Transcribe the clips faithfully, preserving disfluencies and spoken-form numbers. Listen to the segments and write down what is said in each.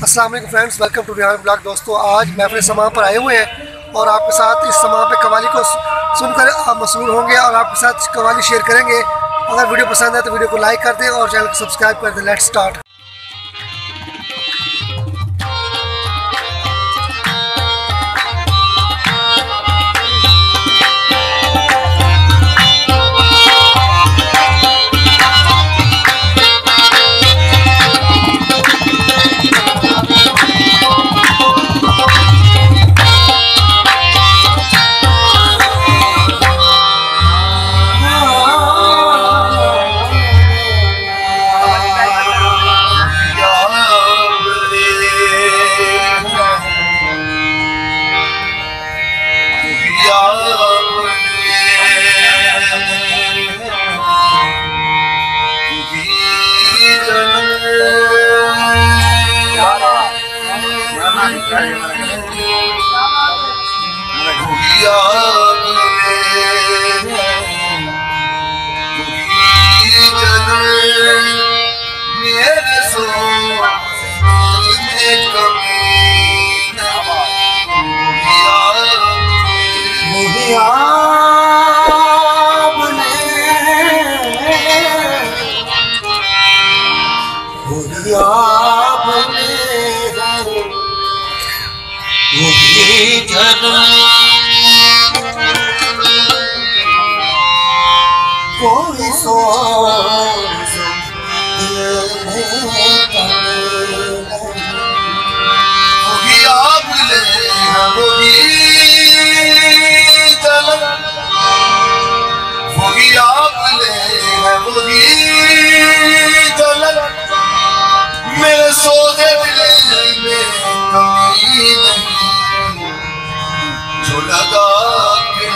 अस्सलाम वालेकुम friends, welcome to Bihar blog. दोस्तों, आज महफिल समा पर आए हुए हैं और आपके साथ इस समा पे कवाली को सुनकर आप मशहूर होंगे और आपके साथ कवाली शेयर करेंगे। अगर वीडियो पसंद है तो वीडियो को लाइक कर दें और चैनल को सब्सक्राइब कर दें। Let's start. कोई सो वही आप ले वही चल वही आप ले वही चल मेरे सोने दिले में कमी नहीं जो लगा के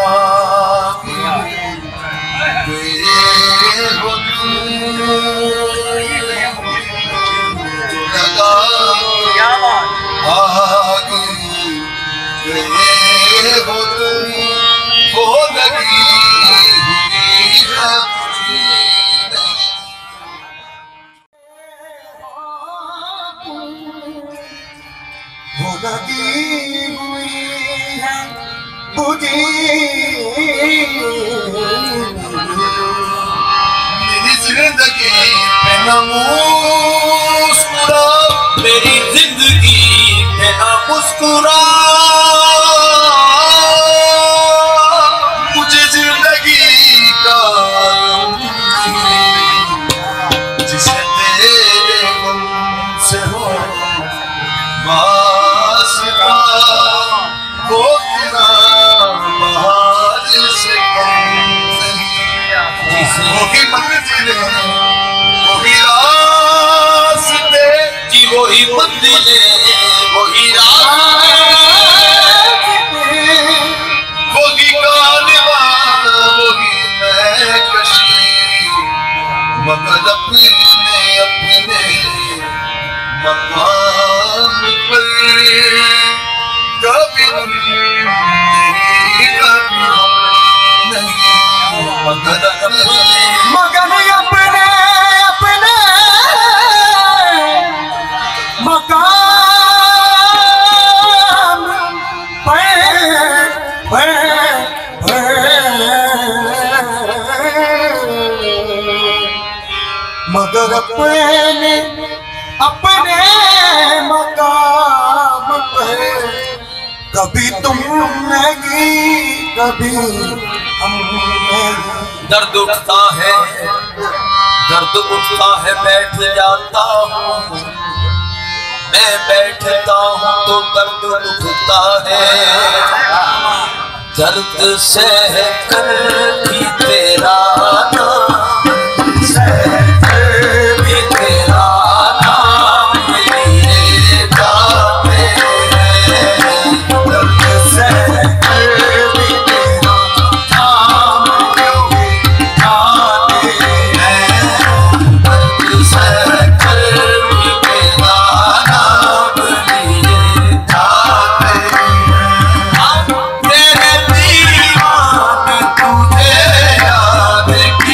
मेरी जिंदगी पे ना मुस्कुरा मेरी जिंदगी पे ना मुस्कुरा मुझे जिंदगी का जिसे तेरे गम से हो वास्ता वो तेरा बहार से कम वही मंजिल वही रास्ते जी वही मंजिल वही रास्ते वही कारवां वही महकशी मगर अपने अपने मकाम पर कभी मगर अपने अपने मकाम मगर अपने अपने मकाम पर कभी तुम नहीं कभी हम नहीं। दर्द उठता है दर्द उठता है बैठ जाता हूँ मैं बैठता हूँ तो दर्द उठता है दर्द सह कर भी तेरा नाम सह कर भी तेरा नाम लिए जाते हैं दर्द सह कर भी तेरा नाम तेरे दीवान तुझे याद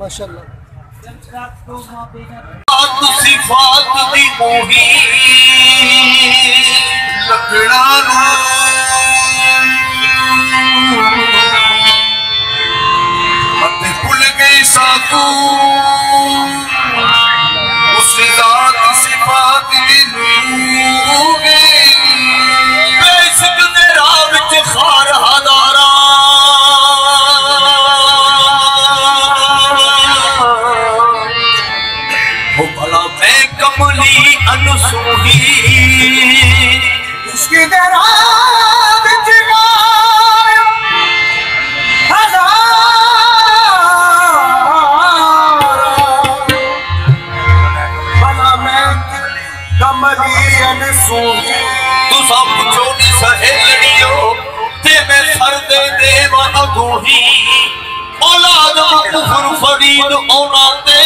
माशाल्लाह। सिफात दी मोही लगड़ा मते भुल गई साकू उस जात सिफात दी नूगे बेशक दे राह विच खार हजारा भला मैं कमली अनसूही इसकी दराज जिगार हजारा भला मैं कमली अनसूही तू सब छोटी सहेलियो ते मैं सर दे देवा अगोही औलाद कुफर फरीद औलादे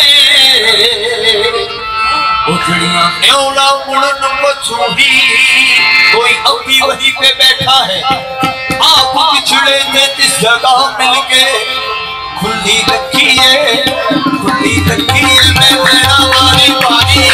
उजड़ियां न्योला मुड़न मछूही कोई अभी वहीं पे बैठा है आप पिछड़े थे इस जगह मिल के खुली रखिए खुली रखिए मैं मेरा वारी वारी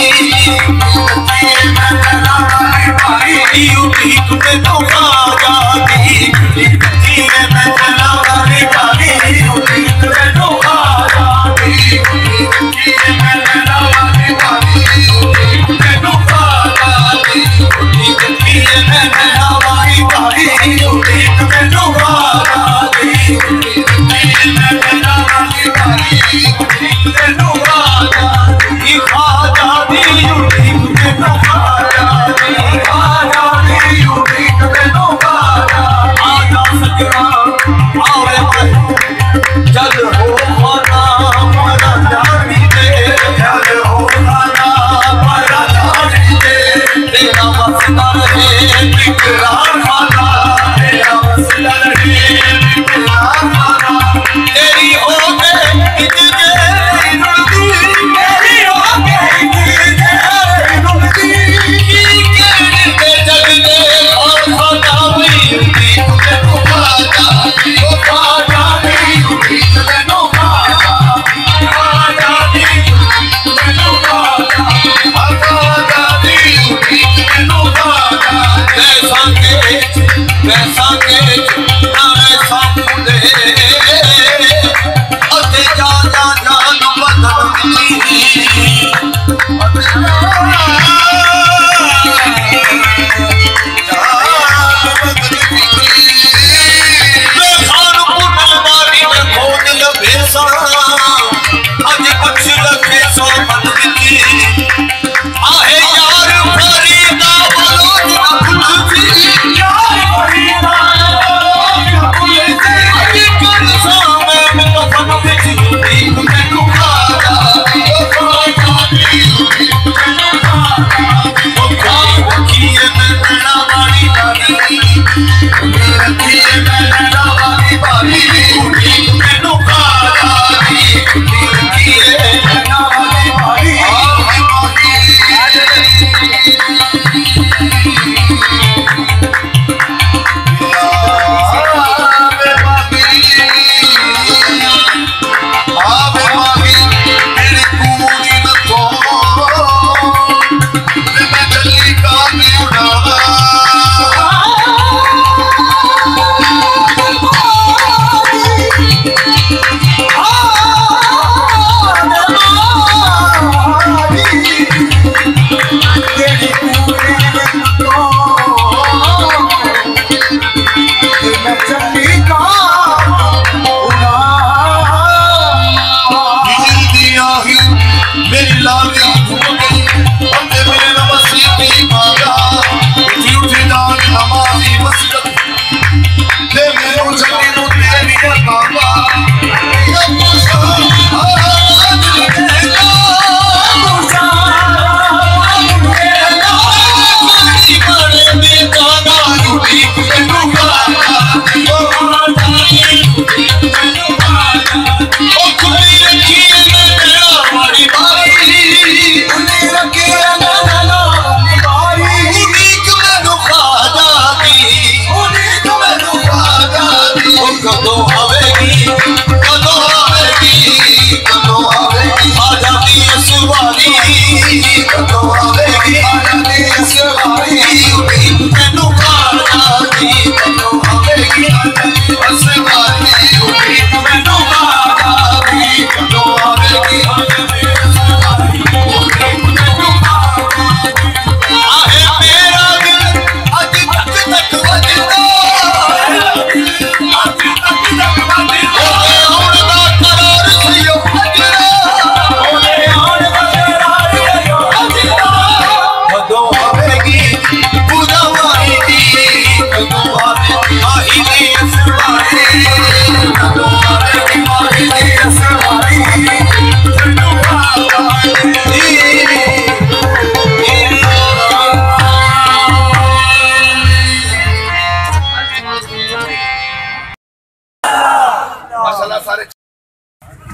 ठीक में तो जाती खुली रखिए मैं मेरा वारी वारी ठीक में तो जाती खुली रखिए मैं मेरा वारी वारी ठीक में तो जाती खुली रखिए मैं मेरा वारी वारी ठीक में तो जाती खुली रखिए मैं मेरा वारी वारी ठीक में तो जाती खाजा दी ठीक में तो जाती खाजा दी ठीक में तो जाती आजा सजना आवे जल हो खाना मरा जानी दे जल हो खाना मरा जानी दे तेरा मस्ता है इकरार खाना तेरा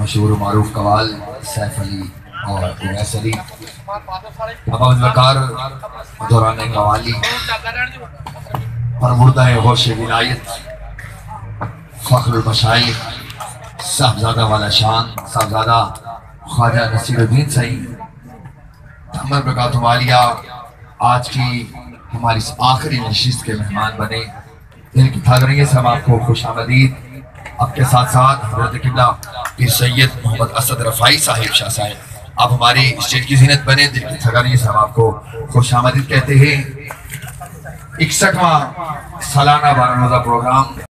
मशहूर मारूफ कवाल सैफ अली और उवैस अली, अबाकार दौरान कवाली परमुर्दा गौश विलायत फ़ख्रुल मशाइख साहबजादा वाला शान साहबजादा ख्वाजा नसीरुद्दीन सही अमर बरकात वालिया आज की हमारी इस आखिरी नशिस्त के मेहमान बने। दिल की थक रही है सब आपको खुश आमदीद। आपके साथ साथ हज़रत किबला पीर सैयद मोहम्मद असद रफ़ाई साहिब शाह साहिब आप हमारी स्टेज की जीनत बने। दिल की थक रही है सब आपको खुश आमदीद कहते हैं। इकसठवां सालाना बारह रोज़ा प्रोग्राम